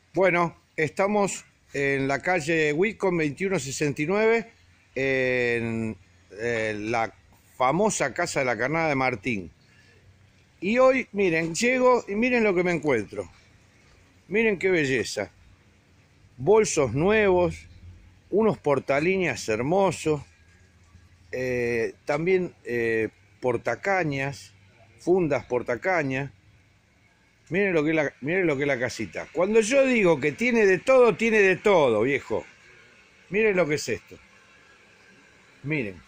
Bueno, estamos en la calle Whitcomb 2169, en la famosa Casa de la Carnada de Martín. Y hoy, miren, llego y miren lo que me encuentro. Miren qué belleza. Bolsos nuevos, unos portalíneas hermosos, también portacañas, fundas portacañas. Miren lo que es la casita. Cuando yo digo que tiene de todo, viejo. Miren lo que es esto. Miren.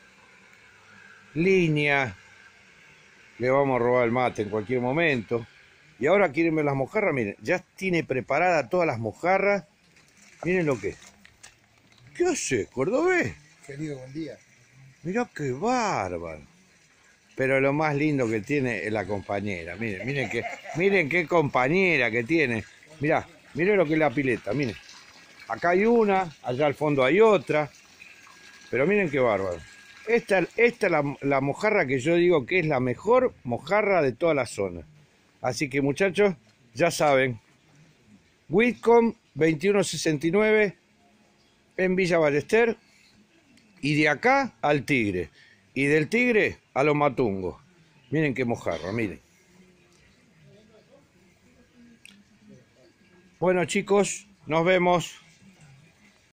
Línea. Le vamos a robar el mate en cualquier momento. Y ahora quieren ver las mojarras. Miren, ya tiene preparada todas las mojarras. Miren lo que es. ¿Qué hace, cordobés? Querido, buen día. Mirá qué bárbaro. Pero lo más lindo que tiene es la compañera. Miren qué compañera que tiene. Mirá, miren lo que es la pileta, miren. Acá hay una, allá al fondo hay otra. Pero miren qué bárbaro. Esta es la mojarra que yo digo que es la mejor mojarra de toda la zona. Así que muchachos, ya saben. Whitcomb 2169 en Villa Ballester. Y de acá al Tigre. Y del Tigre a los Matungos. Miren qué mojarra, miren. Bueno chicos, nos vemos.